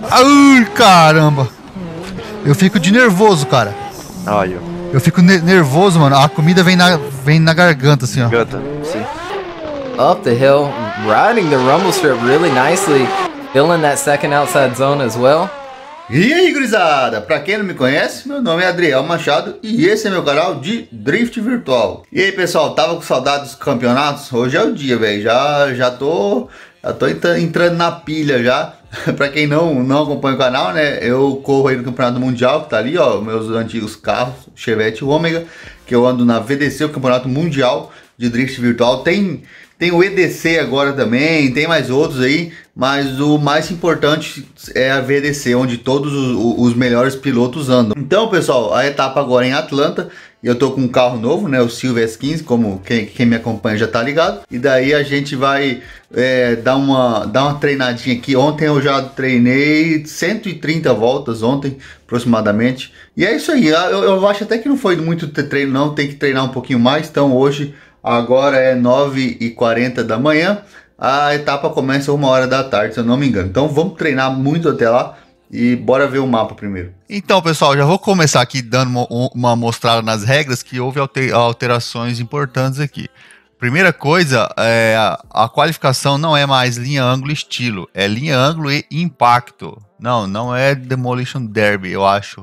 Ai, caramba. Eu fico de nervoso, cara. Olha. Eu fico nervoso, mano. A comida vem na garganta, assim, ó. Garganta, sim. Up the hill, riding the rumble strip really nicely, filling that second outside zone as well. E aí, gurizada? Pra quem não me conhece, meu nome é Adriel Machado e esse é meu canal de Drift Virtual. E aí, pessoal, tava com saudade dos campeonatos? Hoje é o dia, velho. Já tô entrando na pilha já. Pra quem não acompanha o canal, né? Eu corro aí no Campeonato Mundial, que tá ali, ó, meus antigos carros, Chevette Ômega, que eu ando na VDC, o Campeonato Mundial de Drift Virtual. Tem o EDC agora também, tem mais outros aí, mas o mais importante é a VDC, onde todos os melhores pilotos andam. Então, pessoal, a etapa agora é em Atlanta, e eu tô com um carro novo, né, o Silvia S15, como quem me acompanha já tá ligado. E daí a gente vai dar uma treinadinha aqui. Ontem eu já treinei 130 voltas, ontem aproximadamente. E é isso aí, eu acho até que não foi muito treino não, tem que treinar um pouquinho mais. Então hoje, agora é 9h40 da manhã, a etapa começa 1h da tarde, se eu não me engano. Então vamos treinar muito até lá e bora ver o mapa primeiro. Então, pessoal, já vou começar aqui dando uma mostrada nas regras, que houve alterações importantes aqui. Primeira coisa, a qualificação não é mais linha, ângulo e estilo, é linha, ângulo e impacto. Não é Demolition Derby, eu acho.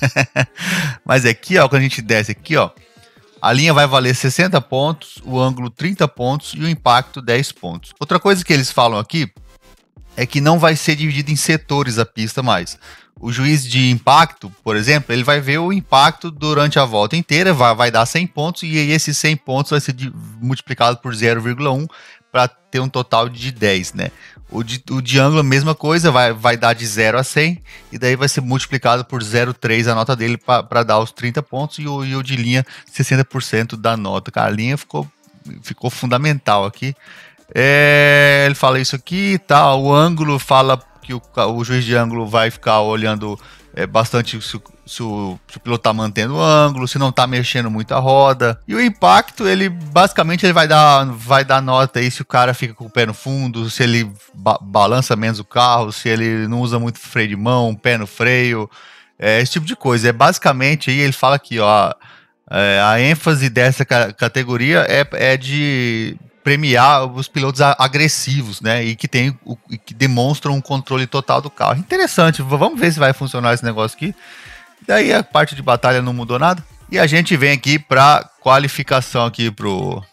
Mas aqui, ó, quando a gente desce aqui, ó, a linha vai valer 60 pontos, o ângulo 30 pontos e o impacto 10 pontos. Outra coisa que eles falam aqui é que não vai ser dividido em setores a pista mais. O juiz de impacto, por exemplo, ele vai ver o impacto durante a volta inteira, vai dar 100 pontos e esses 100 pontos vai ser multiplicado por 0,1 para ter um total de 10, né? O de ângulo, a mesma coisa, vai dar de 0 a 100 e daí vai ser multiplicado por 0,3 a nota dele para dar os 30 pontos e o de linha 60% da nota. Cara, a linha ficou fundamental aqui. Ele fala isso aqui, tá? O ângulo fala que o juiz de ângulo vai ficar olhando bastante se o piloto tá mantendo o ângulo, se não tá mexendo muito a roda. E o impacto, ele basicamente vai dar nota aí se o cara fica com o pé no fundo, se ele balança menos o carro, se ele não usa muito freio de mão, pé no freio, esse tipo de coisa. Basicamente aí ele fala aqui, ó, a ênfase dessa categoria é de premiar os pilotos agressivos, né, e que demonstram um controle total do carro. Interessante, vamos ver se vai funcionar esse negócio aqui. Daí a parte de batalha não mudou nada. E a gente vem aqui para qualificação aqui pro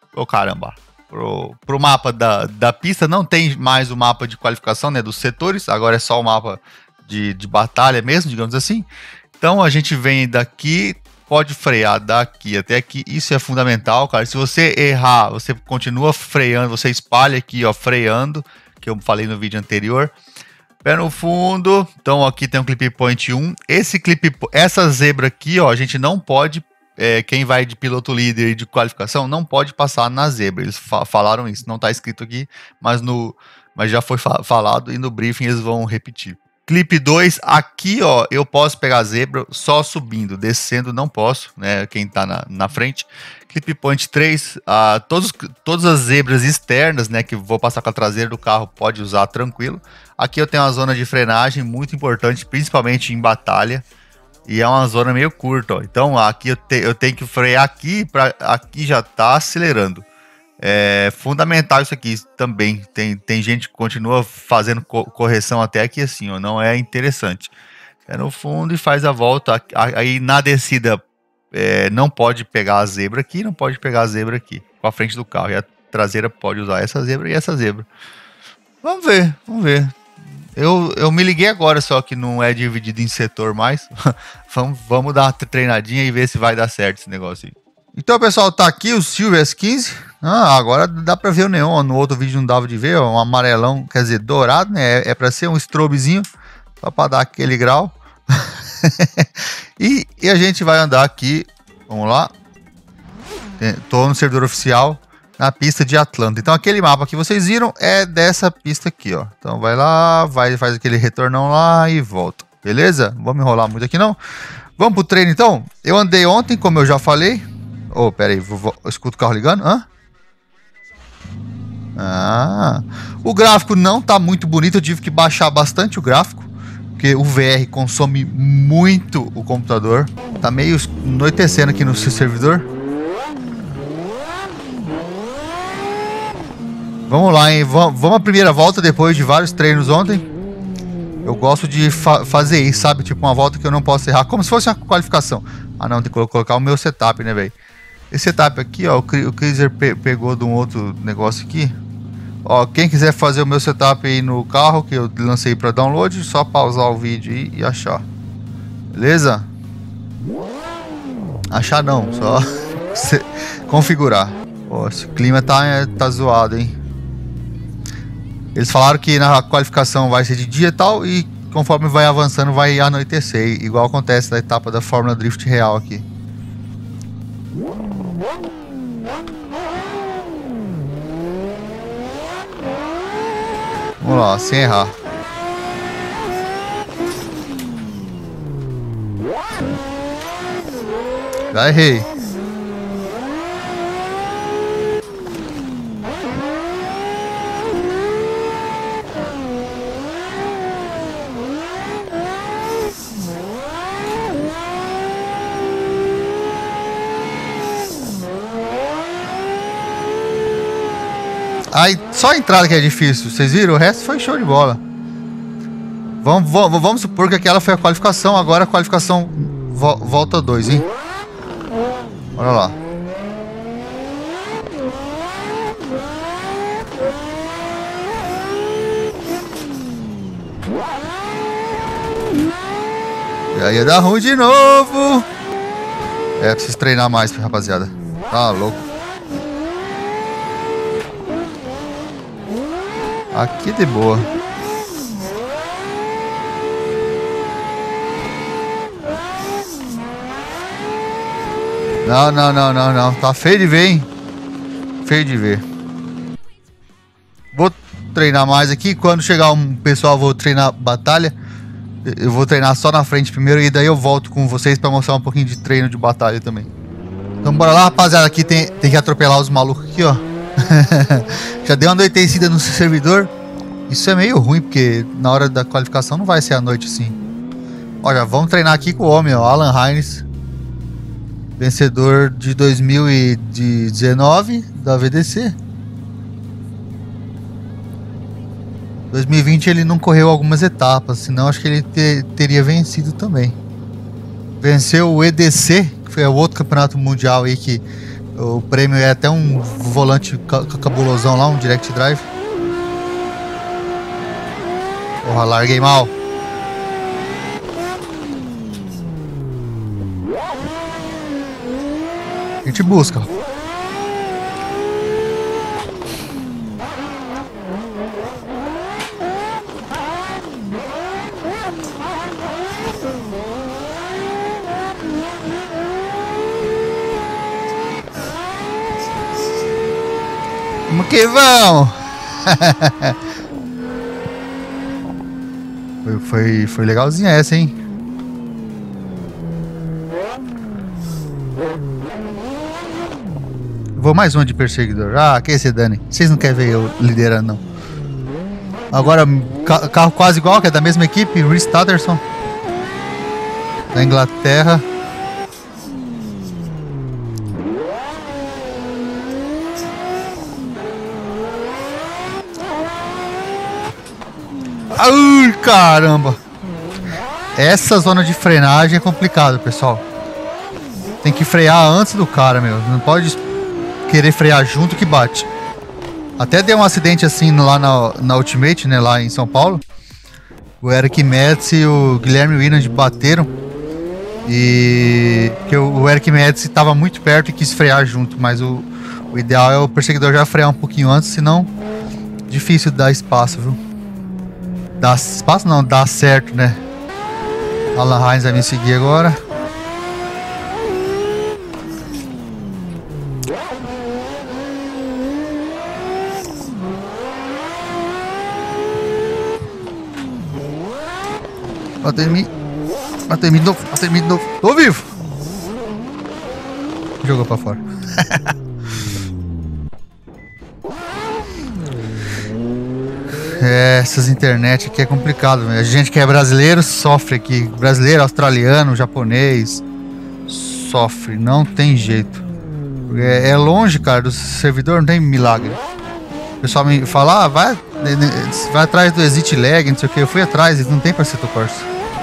mapa da pista. Não tem mais o mapa de qualificação, né, dos setores, agora é só o mapa de batalha mesmo, digamos assim. Então a gente vem daqui, pode frear daqui até aqui, isso é fundamental, cara. Se você errar, você continua freando, você espalha aqui, ó, freando, que eu falei no vídeo anterior. Pé no fundo, então aqui tem um clip point 1. Essa zebra aqui, ó, a gente não pode, quem vai de piloto líder e de qualificação, não pode passar na zebra. Eles falaram isso, não tá escrito aqui, mas já foi falado e no briefing eles vão repetir. Clipe 2, aqui, ó, eu posso pegar a zebra só subindo, descendo não posso, né, quem tá na frente. Clipe point 3, todas as zebras externas, né, que vou passar com a traseira do carro, pode usar tranquilo. Aqui eu tenho uma zona de frenagem muito importante, principalmente em batalha, e é uma zona meio curta, ó. Então aqui eu tenho que frear aqui, aqui já tá acelerando. É fundamental isso aqui também. Tem gente que continua fazendo correção até aqui assim, ó, não é interessante. É no fundo e faz a volta. Aí na descida não pode pegar a zebra aqui, não pode pegar a zebra aqui com a frente do carro. E a traseira pode usar essa zebra e essa zebra. Vamos ver. Eu me liguei agora, só que não é dividido em setor mais. Vamos dar uma treinadinha e ver se vai dar certo esse negócio aí. Então, pessoal, tá aqui o Silvia S15. Agora dá pra ver o neon. No outro vídeo não dava de ver, ó, um amarelão, quer dizer, dourado, né? É pra ser um strobezinho, só pra dar aquele grau. e a gente vai andar aqui, vamos lá. Tô no servidor oficial, na pista de Atlanta. Então aquele mapa que vocês viram é dessa pista aqui, ó. Então vai lá, faz aquele retornão lá e volta. Beleza? Não vamos enrolar muito aqui não. Vamos pro treino então? Eu andei ontem, como eu já falei. Oh, pera aí, eu escuto o carro ligando. O gráfico não tá muito bonito, eu tive que baixar bastante o gráfico. porque o VR consome muito o computador. Tá meio anoitecendo aqui no seu servidor. Vamos lá, hein? Vamos à primeira volta depois de vários treinos ontem. Eu gosto de fazer isso, sabe? Tipo uma volta que eu não posso errar, como se fosse uma qualificação. Ah não, tem que colocar o meu setup, né, velho? Esse setup aqui, ó, o Cruiser pegou de um outro negócio aqui. Ó, quem quiser fazer o meu setup aí no carro, que eu lancei para download, só pausar o vídeo aí e achar. Beleza? Achar não, só configurar. Ó, esse clima tá zoado, hein? Eles falaram que na qualificação vai ser de dia e tal, e conforme vai avançando vai anoitecer, igual acontece na etapa da Fórmula Drift real aqui. Vamos lá, sem errar. Já errei. Aí, só a entrada que é difícil, vocês viram? O resto foi show de bola. Vamos supor que aquela foi a qualificação, agora a qualificação volta 2, hein? Olha lá. E aí ia dar ruim de novo. É, preciso treinar mais, rapaziada. Tá louco. Aqui de boa. Não. Tá feio de ver, hein? Feio de ver. Vou treinar mais aqui. Quando chegar um pessoal, vou treinar batalha. Eu vou treinar só na frente primeiro. E daí eu volto com vocês pra mostrar um pouquinho de treino de batalha também. Então bora lá, rapaziada. Aqui tem que atropelar os malucos aqui, ó. Já deu uma anoitecida no servidor. Isso é meio ruim, porque na hora da qualificação não vai ser à noite assim. Ó, já vamos treinar aqui com o homem, ó, Alan Hines, vencedor de 2019 da VDC. 2020 ele não correu algumas etapas, senão acho que ele teria vencido também. Venceu o EDC, que foi o outro campeonato mundial aí, que o prêmio é até um volante cabulosão lá, um direct drive. Porra, larguei mal. A gente busca. Vamos que vamos! Foi legalzinha essa, hein? Vou mais uma de perseguidor. Ah, que se dane. Vocês não querem ver eu liderando, não. Agora, carro quase igual, que é da mesma equipe. Reese Tatterson, da Inglaterra. Ai, caramba! Essa zona de frenagem é complicado, pessoal. Tem que frear antes do cara, meu. Não pode querer frear junto que bate. Até deu um acidente assim lá na Ultimate, né? Lá em São Paulo. O Eric Metz e o Guilherme Winand bateram. E que o Eric Metz estava muito perto e quis frear junto. Mas o ideal é o perseguidor já frear um pouquinho antes, senão difícil dar espaço, viu? Dá espaço não, dá certo, né? Alan Hines vai me seguir agora. Bateu em mim. Bateu em mim de novo. Bateu em mim de novo. Tô vivo. Jogou pra fora. essas internet aqui é complicado, né? A gente que é brasileiro sofre aqui. Brasileiro, australiano, japonês, sofre, não tem jeito. É longe, cara, do servidor, não tem milagre. O pessoal me fala, vai atrás do exit lag, não sei o que. Eu fui atrás, não tem pra Assetto Corsa.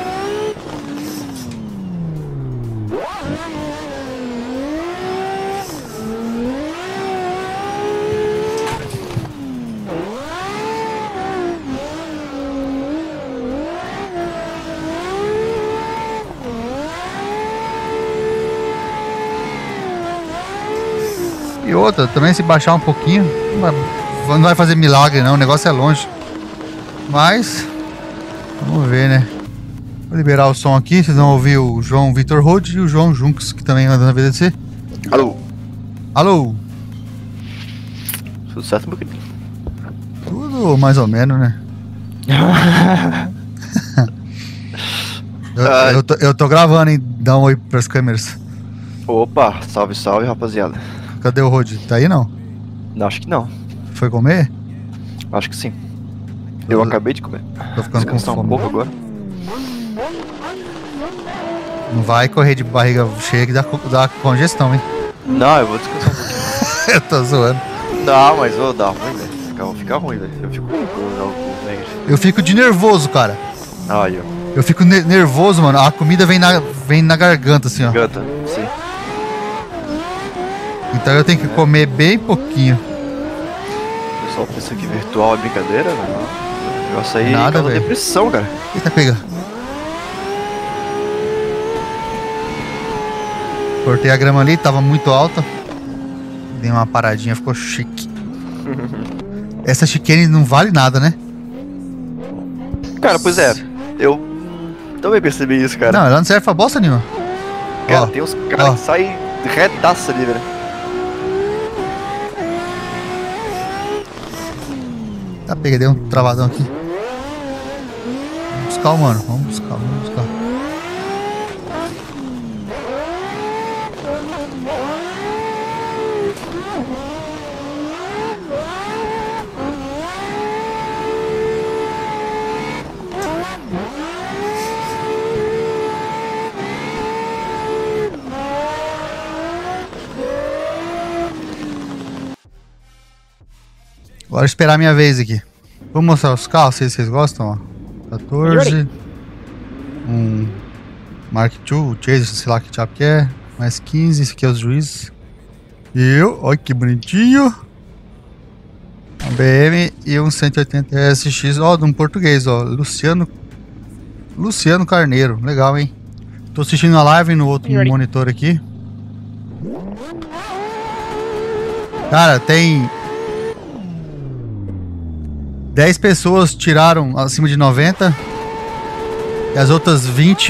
E outra, também se baixar um pouquinho, não vai fazer milagre não, o negócio é longe. Mas, vamos ver, né? Vou liberar o som aqui, vocês vão ouvir o João Vitor Rode e o João Junks, que também anda na VDC. Alô? Alô? Tudo certo, meu querido? Tudo mais ou menos, né? eu tô gravando, hein? Dá um oi pras câmeras. Opa, salve, salve, rapaziada. Cadê o Rode? Tá aí não? Não, acho que não. Foi comer? Acho que sim. Eu acabei de comer. Tô ficando com Descansar fome. um pouco agora. Não vai correr de barriga cheia que dá congestão, hein? Não, eu vou descansar um pouquinho. Eu tô zoando. Não, mas vou dar ruim, velho. Fica ruim, velho. Eu fico com Eu fico de nervoso, cara. Aí, ó. Eu fico nervoso, mano. A comida vem na garganta, assim, ó. Gata, sim. Então eu tenho que comer bem pouquinho. O pessoal pensa que virtual é brincadeira, né? Eu açaí Nada, causa velho. depressão, cara. Eita, pega. Cortei a grama ali, tava muito alta. Dei uma paradinha, ficou chique. Essa chicane não vale nada, né? Cara, pois é. Eu também percebi isso, cara. Não, ela não serve pra bosta nenhuma. Cara, Ó, tem uns caras ó. que saem retaça ali, velho. Tá, peguei, dei um travadão aqui. Vamos buscar o mano, vamos buscar. Agora esperar a minha vez aqui. Vou mostrar os carros, se vocês gostam, ó. 14. Um Mark II, Chaser, sei lá que diabo que é. Mais 15, esse aqui é os juízes. Olha que bonitinho. Um BM e um 180 SX, ó, de um português, ó. Luciano Carneiro, legal, hein? Tô assistindo a live no outro monitor aqui. Cara, tem 10 pessoas tiraram acima de 90 e as outras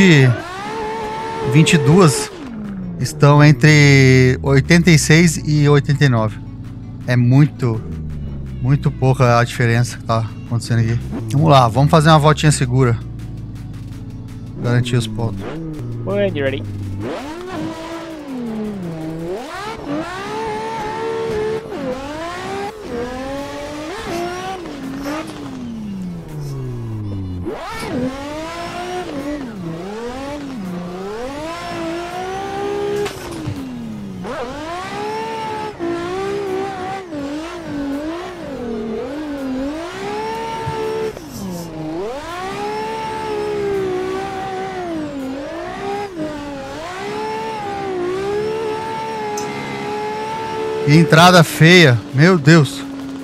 22 estão entre 86 e 89. É muito pouca a diferença que tá acontecendo aqui. Vamos lá, vamos fazer uma voltinha segura. Garantir os pontos. When you're ready. Que entrada feia, meu Deus.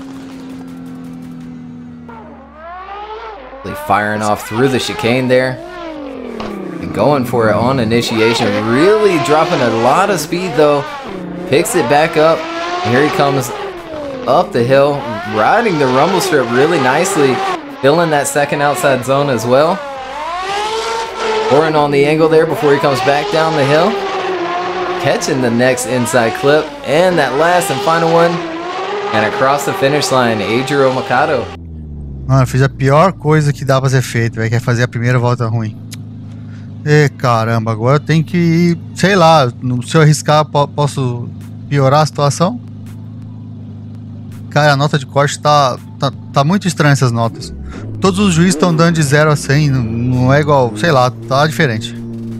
Firing off through the chicane there. And going for it on initiation. Really dropping a lot of speed though. Picks it back up. Here he comes up the hill. Riding the rumble strip really nicely. Filling that second outside zone as well. Pouring on the angle there before he comes back down the hill. Catching the next inside clip. And that last and final one. And across the finish line, Eijiro Mikado. Mano, eu fiz a pior coisa que dá pra ser feito, velho, que é fazer a primeira volta ruim. E caramba, agora eu tenho que ir, sei lá, se eu arriscar posso piorar a situação? Cara, a nota de corte tá tá muito estranho essas notas. Todos os juízes estão dando de 0 a 100, não é igual, sei lá, tá diferente.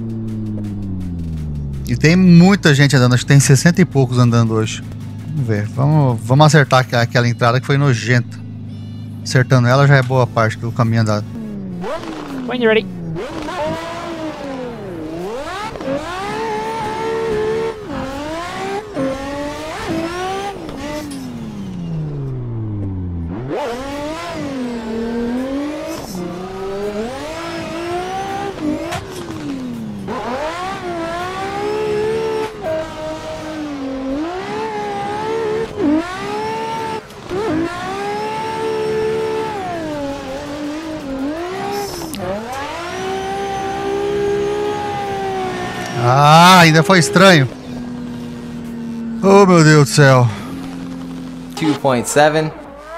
E tem muita gente andando, acho que tem 60 e poucos andando hoje. Vamos ver, vamos acertar aquela entrada que foi nojenta. Acertando ela já é boa parte do caminho andado. When you're ready. Ah, ainda foi estranho. Oh, meu Deus do céu. 2.7.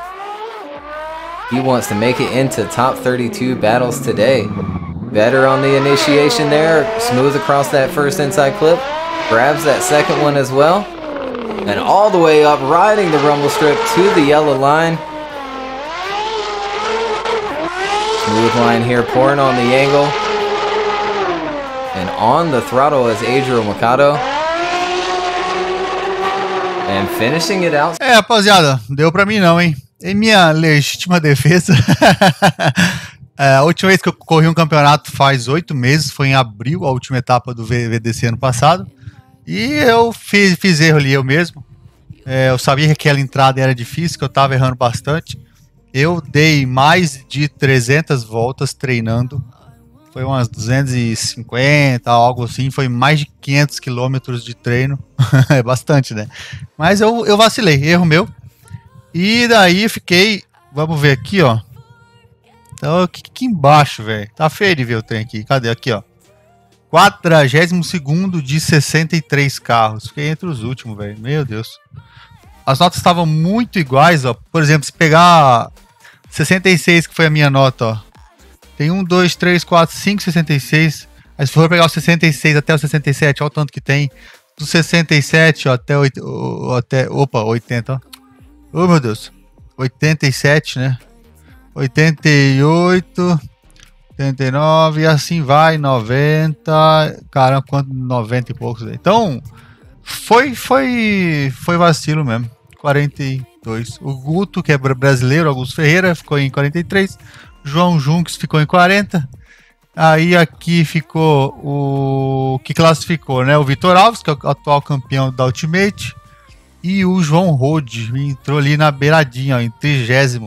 He wants to make it into top 32 battles today. Better on the initiation there. Smooth across that first inside clip. Grabs that second one as well. And all the way up, riding the rumble strip to the yellow line. Smooth line here, pouring on the angle. And on the throttle is Adriel Mercado. And finishing it out. Rapaziada, deu pra mim não, hein? Em minha legítima defesa, a última vez que eu corri um campeonato faz 8 meses, foi em abril, a última etapa do VDC ano passado. E eu fiz erro ali eu mesmo. Eu sabia que aquela entrada era difícil, que eu tava errando bastante. Eu dei mais de 300 voltas treinando. Foi umas 250, algo assim. Foi mais de 500 quilômetros de treino. É bastante, né? Mas eu vacilei, erro meu. E daí fiquei... Vamos ver aqui, ó. Então, aqui embaixo, velho. Tá feio de ver o trem aqui. Cadê? Aqui, ó. 42º de 63 carros. Fiquei entre os últimos, velho. Meu Deus. As notas estavam muito iguais, ó. Por exemplo, se pegar 66, que foi a minha nota, ó. Tem 1, 2, 3, 4, 5, 66. Aí se for pegar o 66 até o 67, olha o tanto que tem. Do 67 ó, até 80, ó. Oh, meu Deus. 87, né? 88, 89 e assim vai, 90. Caramba, quanto 90 e poucos. Então, foi vacilo mesmo. 42. O Guto, que é brasileiro, Augusto Ferreira, ficou em 43. João Junques ficou em 40. Aí aqui ficou o que classificou, né? O Vitor Alves, que é o atual campeão da Ultimate. E o João Rode entrou ali na beiradinha, ó, em 30º.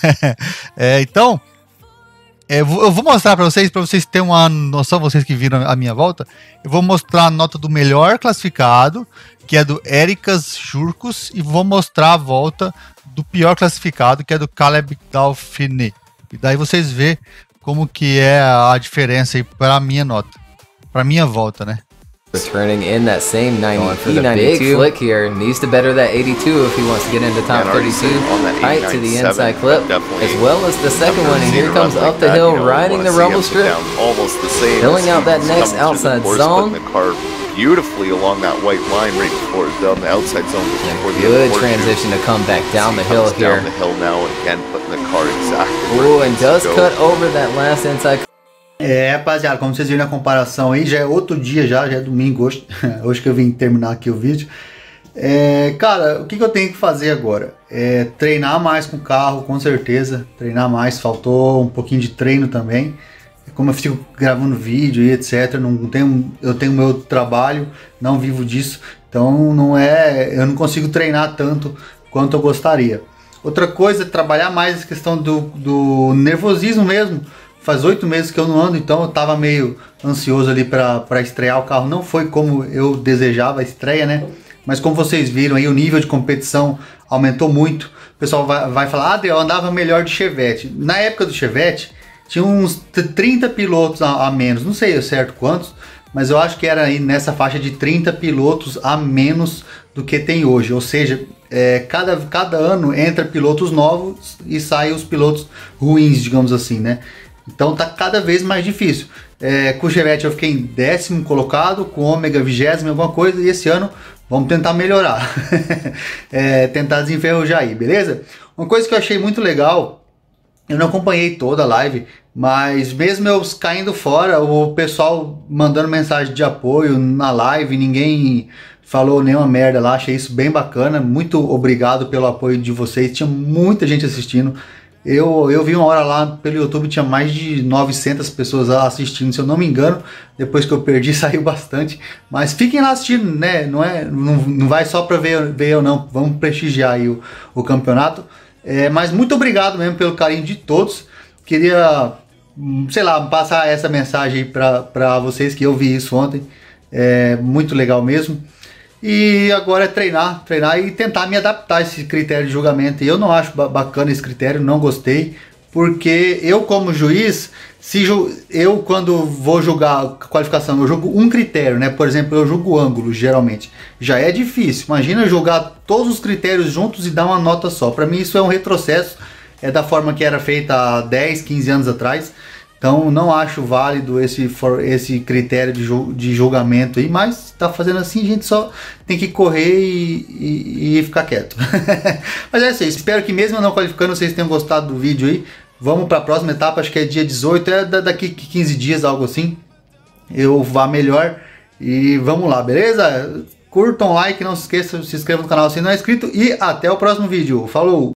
Então, eu vou mostrar para vocês terem uma noção, vocês que viram a minha volta. Eu vou mostrar a nota do melhor classificado, que é do Ericas Jurcos, e vou mostrar a volta do pior classificado, que é do Caleb Dauphiné. E daí vocês vê como que é a diferença aí para a minha nota, para minha volta, né? Returning in that same 90 big flick here, needs to better that 82 if he wants to get into top 32. Tight to the inside clip, as well as the second one, and here comes up the hill, riding the rumble strip, filling out that next outside zone. Beautifully along that white line right before it's down the outside zone. Good transition to come back down the hill here. Down the hill now and again putting the car exactly. Ooh, and does cut over that last inside. Rapaziada, como vocês viram na comparação aí, já é outro dia, já é domingo hoje, hoje que eu vim terminar aqui o vídeo. Cara, o que eu tenho que fazer agora? Treinar mais com o carro, com certeza, treinar mais, faltou um pouquinho de treino também. Como eu fico gravando vídeo e etc, eu tenho meu trabalho, não vivo disso, então eu não consigo treinar tanto quanto eu gostaria. Outra coisa é trabalhar mais a questão do nervosismo mesmo. Faz 8 meses que eu não ando, então eu tava meio ansioso ali para estrear o carro. Não foi como eu desejava a estreia, né? Mas como vocês viram aí, o nível de competição aumentou muito. O pessoal vai falar, eu andava melhor de Chevette. Na época do Chevette, tinha uns 30 pilotos a menos. Não sei certo quantos, mas eu acho que era aí nessa faixa de 30 pilotos a menos do que tem hoje. Ou seja, cada ano entra pilotos novos e saem os pilotos ruins, digamos assim, né? Então tá cada vez mais difícil. Com o Chevette eu fiquei em 10º colocado, com o Ômega 20º, alguma coisa, e esse ano vamos tentar melhorar. Tentar desenferrujar aí, beleza? Uma coisa que eu achei muito legal, eu não acompanhei toda a live, mas mesmo eu caindo fora, o pessoal mandando mensagem de apoio na live, ninguém falou nenhuma merda lá, achei isso bem bacana. Muito obrigado pelo apoio de vocês, tinha muita gente assistindo. Eu vi uma hora lá pelo YouTube, tinha mais de 900 pessoas assistindo, se eu não me engano. Depois que eu perdi, saiu bastante. Mas fiquem lá assistindo, né? Não vai só para ver eu não. Vamos prestigiar aí o campeonato. Mas muito obrigado mesmo pelo carinho de todos. Queria, sei lá, passar essa mensagem aí para vocês, que eu vi isso ontem. Muito legal mesmo. E agora é treinar e tentar me adaptar a esse critério de julgamento. E eu não acho bacana esse critério, não gostei, porque eu como juiz, eu quando vou julgar qualificação, eu julgo um critério, né? Por exemplo, eu julgo ângulo, geralmente. Já é difícil. Imagina julgar todos os critérios juntos e dar uma nota só. Para mim isso é um retrocesso, é da forma que era feita há 10, 15 anos atrás. Então não acho válido esse critério de julgamento aí, mas tá fazendo assim, a gente só tem que correr e ficar quieto. Mas é isso aí, espero que mesmo eu não qualificando, vocês tenham gostado do vídeo aí. Vamos para a próxima etapa, acho que é dia 18, daqui 15 dias, algo assim. Eu vá melhor e vamos lá, beleza? Curtam, like, não se esqueçam, se inscrevam no canal se não é inscrito e até o próximo vídeo. Falou!